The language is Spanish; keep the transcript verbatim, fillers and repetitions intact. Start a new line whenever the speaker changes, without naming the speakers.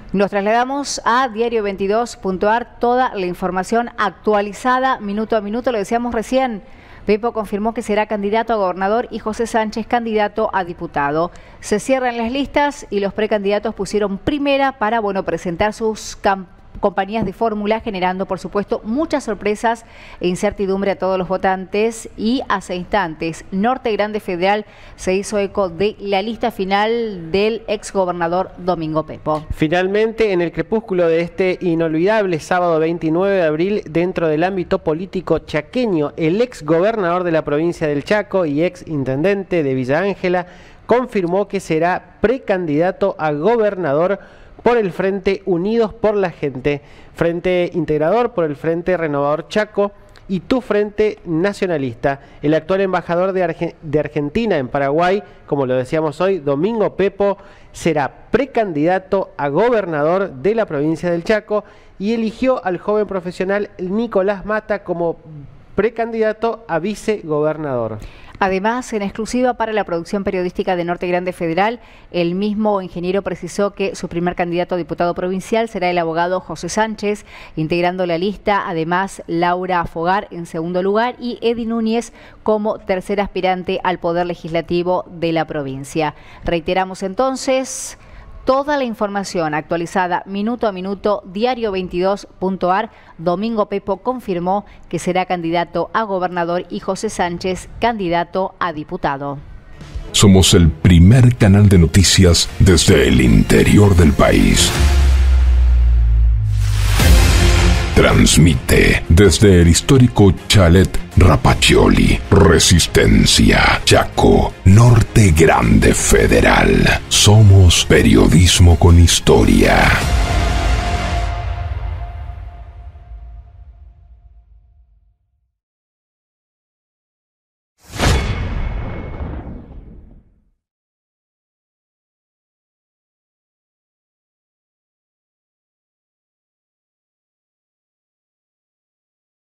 Nos trasladamos a diario veintidós punto a r, toda la información actualizada minuto a minuto. Lo decíamos recién, Pepo confirmó que será candidato a gobernador y José Sánchez candidato a diputado. Se cierran las listas y los precandidatos pusieron primera para, bueno, presentar sus campañas. compañías de fórmula, generando por supuesto muchas sorpresas e incertidumbre a todos los votantes. Y hace instantes Norte Grande Federal se hizo eco de la lista final del exgobernador Domingo Pepo.
Finalmente, en el crepúsculo de este inolvidable sábado veintinueve de abril, dentro del ámbito político chaqueño, el exgobernador de la provincia del Chaco y ex intendente de Villa Ángela confirmó que será precandidato a gobernador por el Frente Unidos por la Gente, Frente Integrador por el Frente Renovador Chaco y Tu Frente Nacionalista. El actual embajador de, Arge de Argentina en Paraguay, como lo decíamos hoy, Domingo Pepo, será precandidato a gobernador de la provincia del Chaco y eligió al joven profesional Nicolás Mata como precandidato a vicegobernador.
Además, en exclusiva para la producción periodística de Norte Grande Federal, el mismo ingeniero precisó que su primer candidato a diputado provincial será el abogado José Sánchez, integrando la lista, además, Laura Afogar en segundo lugar y Edi Núñez como tercer aspirante al Poder Legislativo de la provincia. Reiteramos entonces toda la información actualizada minuto a minuto, diario veintidós punto a r. Domingo Pepo confirmó que será candidato a gobernador y José Sánchez candidato a diputado.
Somos el primer canal de noticias desde el interior del país. Transmite desde el histórico Chalet Rapaccioli, Resistencia, Chaco, Norte Grande Federal. Somos periodismo con historia.